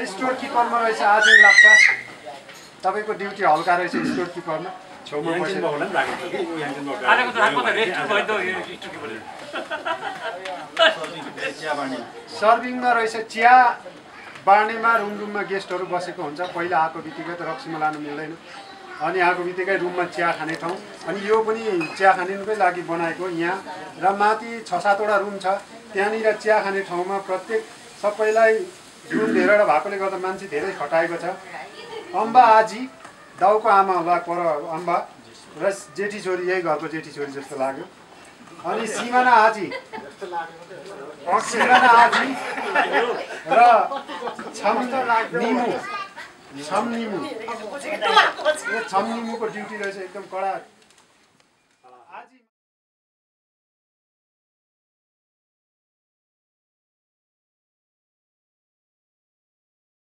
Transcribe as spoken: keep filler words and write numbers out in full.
store किपरमा रहेछ आजु लाप्पा तपाईको ड्युटी हल्का रहेछ स्टोर किपरमा छेउमा बसेर होला नि लागेको छ कि याङसिन बाबु आजको त रातमा त रेस्ट भयो त यो स्टोर किपर चिया बानी सर्भिङमा रहेछ चिया बार्नेमा रुम रुममा गेस्टहरू बसेको हुन्छ पहिला आएको बित्तिकै त रक्सीमा लानु मिल्दैन अनि आएको बित्तिकै रुममा चिया खाने ठाउँ अनि यो पनि चिया खानेकै लागि बनाएको यहाँ र माथि छ सातवटा रुम छ त्यहाँनिर चिया खाने ठाउँमा प्रत्येक सबैलाई रुम धेरैवटा भएकोले गर्दा मान्छे धेरै खटाएको छ अम्बा आजी दाउको आमा होला पर अम्बा र जेठी छोरी यही घरको जेठी छोरी जस्तो लाग्यो अनि सिमाना आजी सिमाना आजी र छम निमु छम निमु छम निमुको ड्युटी रहेछ एकदम कडा